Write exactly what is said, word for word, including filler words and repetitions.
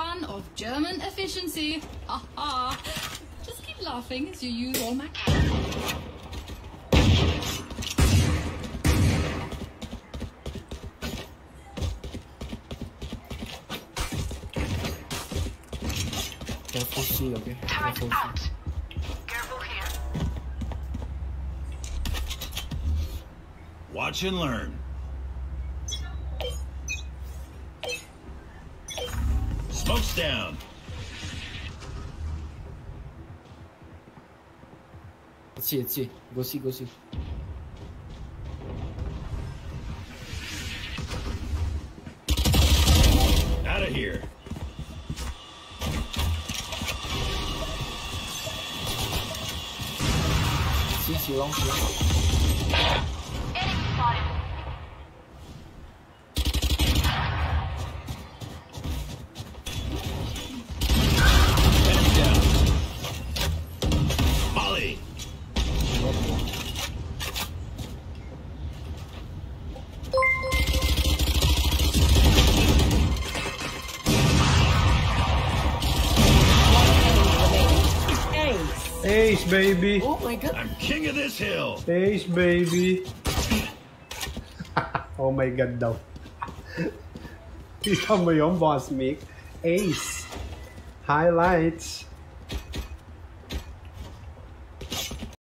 fan of German efficiency. Ha ha. Just keep laughing as you use all my... Careful C, okay? Careful C. Careful here. Watch and learn. Smoke's down. Let's see, let's see. Go see, go see. Out of here. See, see, long, see. Enemy spotted. Enemy down. Molly. Ace, baby. Oh my god. I'm king of this hill. Ace, baby. Oh my god daw. Kita mo yung boss Mick. Ace. Highlights.